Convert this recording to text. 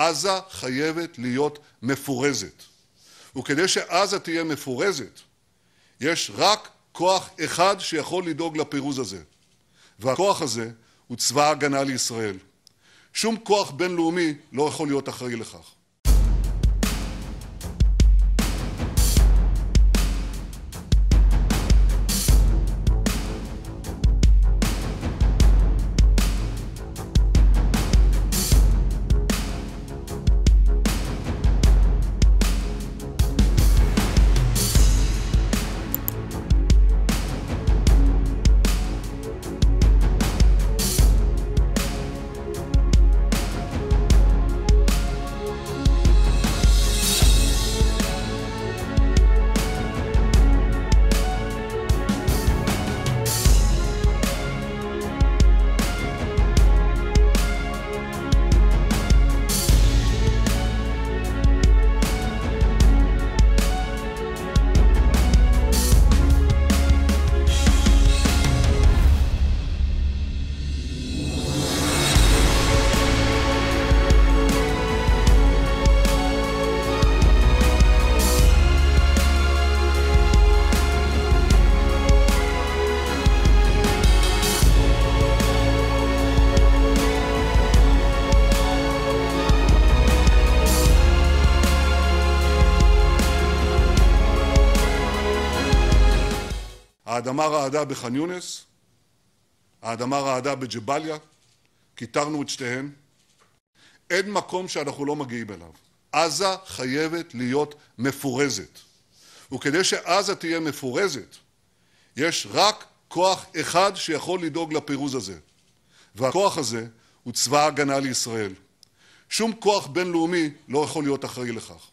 עזה חייבת להיות מפורזת. וכדי שעזה תהיה מפורזת, יש רק כוח אחד שיכול לדאוג לפירוז הזה. והכוח הזה הוא צבא ההגנה לישראל. שום כוח בינלאומי לא יכול להיות אחראי לכך. האדמה רעדה בח'אן יונס, האדמה רעדה בג'באליה, כיתרנו את שתיהן. אין מקום שאנחנו לא מגיעים אליו. עזה חייבת להיות מפורזת. וכדי שעזה תהיה מפורזת, יש רק כוח אחד שיכול לדאוג לפירוז הזה. והכוח הזה הוא צבא ההגנה לישראל. שום כוח בינלאומי לא יכול להיות אחראי לכך.